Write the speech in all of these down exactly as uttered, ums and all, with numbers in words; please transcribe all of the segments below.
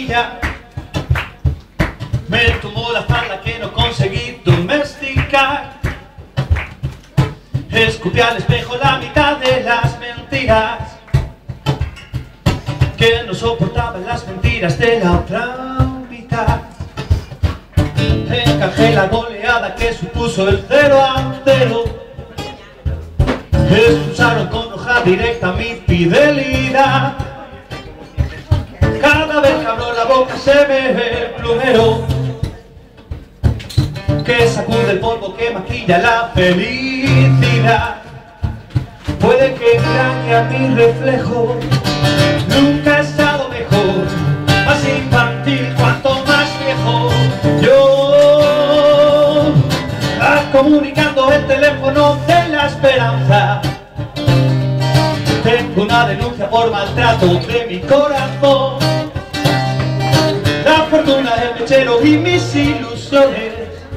maquilla. Me tumbó la espalda que no conseguí domesticar. Escupí al espejo la mitad de las mentiras, que no soportaban las mentiras de la otra mitad. Encajé la goleada que supuso el cero a cero. Expulsaron con hoja directa mi fidelidad. Cada vez que abro la boca se me ve el plumero que sacude el polvo que maquilla la felicidad. Puede que engañe a mi reflejo, nunca he estado mejor, más infantil cuanto más viejo. Yo, ah, comunicando el teléfono de la esperanza, tengo una denuncia por maltrato de mi corazón. La fortuna del mechero y mis ilusiones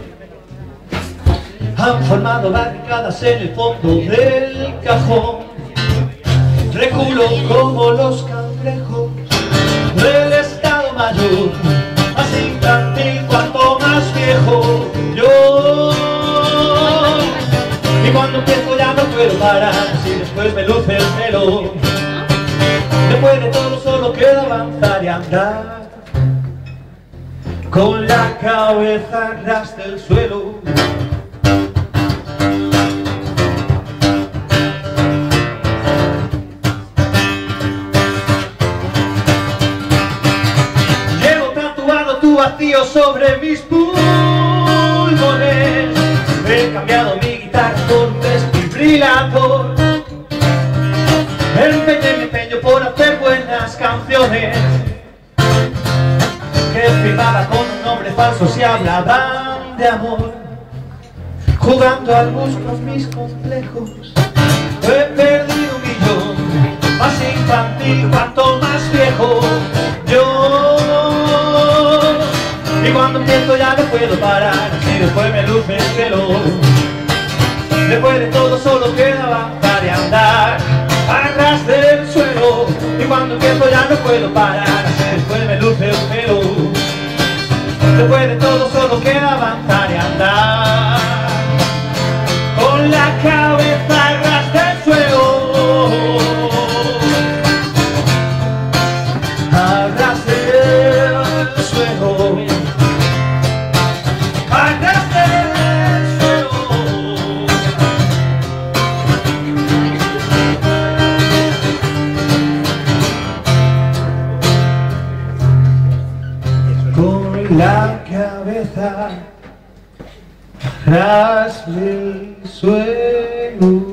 han formado barricadas en el fondo del cajón. Reculo como los cangrejos del Estado Mayor, más infantil cuanto más viejo yo. Y cuando empiezo ya no puedo parar, si después me luce el pelo. Después de todo solo queda avanzar y andar con la cabeza a ras del suelo. Tu vacío sobre mis pulmones. He cambiado mi guitarra por un desfibrilador. Empeñé mi empeño por hacer buenas canciones que firmaba con un nombre falso si hablaban de amor. Jugando al bus con mis complejos he perdido un millón, más infantil cuanto más viejo yo. Y cuando empiezo ya no puedo parar, si después me luce el pelo. Después de todo solo queda avanzar y andar a ras del suelo. Y cuando empiezo ya no puedo parar, si después me luce el pelo. Después de todo solo queda avanzar y andar con la cabeza a ras del suelo. A ras del suelo. La cabeza ras del suelo.